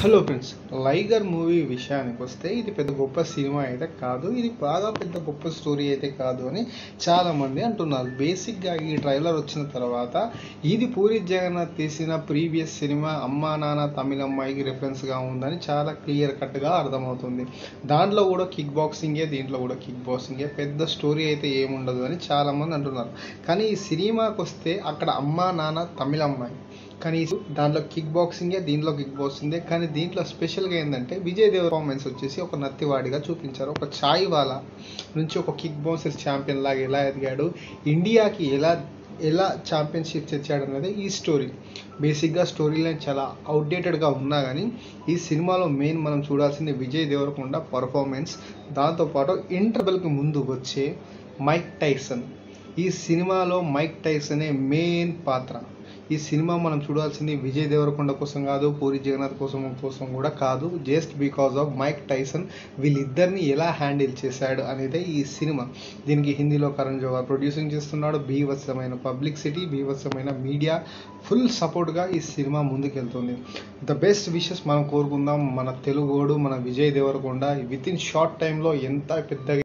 Hello friends, లైగర్ movie విషయానికి వస్తే ఇది పెద్ద గొప్ప సినిమా అయితే కాదు. ఇది బాగా పెద్ద గొప్ప స్టోరీ అయితే కాదు అని చాలామంది అంటున్నారు. బేసిక్గా ఈ ట్రైలర్ వచ్చిన తర్వాత ఇది పూరి జగన్నాథ్ తీసిన ప్రీవియస్ సినిమా అమ్మా నాన్న తమిళమ్మాయికి రెఫరెన్స్గా ఉందని చాలా క్లియర్ కట్గా అర్థమవుతుంది. దాంట్లో కూడా కిక్ బాక్సింగే, దీంట్లో కూడా కిక్ బాక్సింగే, పెద్ద స్టోరీ అయితే ఏముండదు అని చాలామంది అంటున్నారు. కానీ ఈ సినిమాకి వస్తే అక్కడ అమ్మా నాన్న తమిళమ్మాయి, కానీ దాంట్లో కిక్ బాక్సింగే, దీంట్లో కిక్ బాక్సింగే. కానీ దీంట్లో స్పెషల్గా ఏంటంటే విజయ్ దేవర పర్ఫార్మెన్స్ వచ్చేసి ఒక నత్తివాడిగా చూపించారు. ఒక ఛాయ్ వాలా నుంచి ఒక కిక్ బాక్సర్ ఛాంపియన్ లాగా ఎలా ఎదిగాడు, ఇండియాకి ఎలా ఛాంపియన్షిప్ తెచ్చాడు అనేది ఈ స్టోరీ. బేసిక్గా స్టోరీ లైన్ చాలా అవుట్డేటెడ్గా ఉన్నా కానీ ఈ సినిమాలో మెయిన్ మనం చూడాల్సింది విజయ్ దేవరకొండ పర్ఫార్మెన్స్. దాంతోపాటు ఇంటర్వెల్కి ముందు వచ్చే మైక్ టైసన్. ఈ సినిమాలో మైక్ టైసనే మెయిన్ పాత్ర. ఈ సినిమా మనం చూడాల్సింది విజయ్ దేవరకొండ కోసం కాదు, పూరి జగన్నాథ్ కోసం కూడా కాదు. Just because of Mike Tyson వీళ్ళిద్దరిని ఎలా హ్యాండిల్ చేశాడు అనేది ఈ సినిమా. దీనికి హిందీలో కరణ్ జోహర్ ప్రొడ్యూసింగ్ చేస్తున్నాడు. బీభత్సమైన పబ్లిసిటీ, బీభత్సమైన మీడియా ఫుల్ సపోర్ట్గా ఈ సినిమా ముందుకెళ్తుంది. ద బెస్ట్ విషెస్ మనం కోరుకుందాం. మన తెలుగోడు, మన Vijay Deverakonda within short టైంలో ఎంత పెద్దగా